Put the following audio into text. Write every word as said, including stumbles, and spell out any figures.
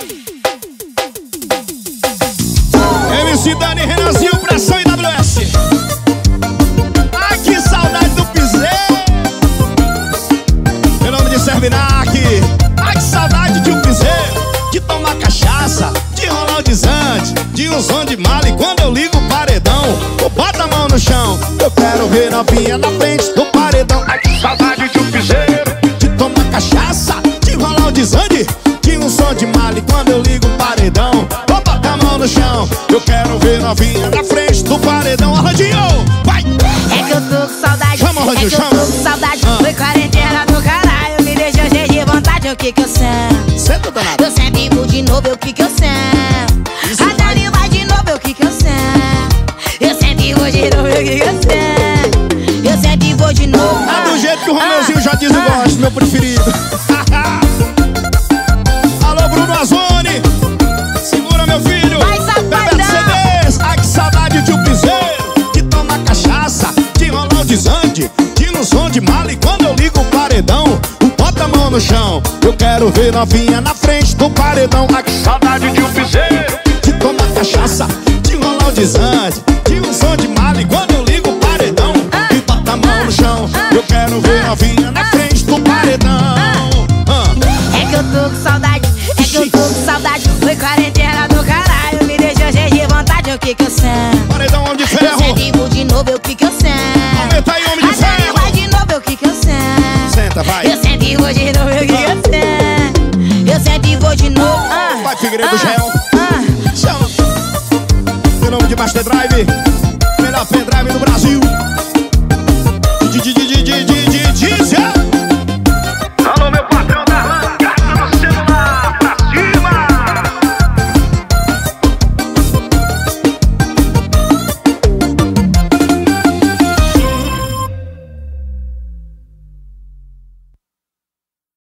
M C Dani, Renanzinho, pressão e W S. Ai, que saudade do piseiro. Meu nome de Servinac. Ai, que saudade de um piseiro, de tomar cachaça, de rolar o desante, de um som de mala. E quando eu ligo o paredão, eu boto a mão no chão. Eu quero ver novinha na frente do paredão. Ai, que saudade de um piseiro, de tomar cachaça, de rolar o desante, de um som de mala. E quando eu ligo o paredão, eu boto a mão no chão. Eu quero ver novinha na frente do paredão. Arrandinho, vai! É que eu tô com saudade, chama, Arrandinho, é que eu chama. tô com saudade. Ah. Foi quarentena do caralho, me deixou cheio de vontade. O que que eu sinto? Senta, danado. Eu sempre vou de novo, o que que eu sinto? A Dani vai de novo, o que que eu sinto? Eu sempre vou de novo, o que que eu sinto? Eu sempre vou de novo. É do jeito que o Romeuzinho já diz e gosta, meu preferido. Alô, Bruno Azoni, segura, meu filho. Vai, safadão. Bebeto C Ds. Ai, que saudade de um piseiro, de tomar cachaça, de rolar o desande, de um som de mala. E quando eu ligo o paredão, bota a mão no chão. Eu quero ver novinha na frente do paredão. Ai, que saudade de um piseiro, de tomar cachaça, de rolar o desande, de um som de mala. E quando eu ligo o paredão, e bota a mão no chão. Eu quero ver novinha na frente do paredão. É que eu tô com saudade, é que eu tô com saudade. Foi quarentena do caralho, me deixou cheio de vontade. O que que eu sinto? Paredão, homem de Eu ferro. sempre vou de novo, o que que eu sinto? Aumenta aí, homem de A Dani ferro. vai de novo, o que que eu sinto? Senta, vai. Eu sempre vou de novo, o que que eu sinto? Eu sempre vou de novo. Vai, Figueiredo ah, Gel. ah. Chama. Meu nome de Master Drive.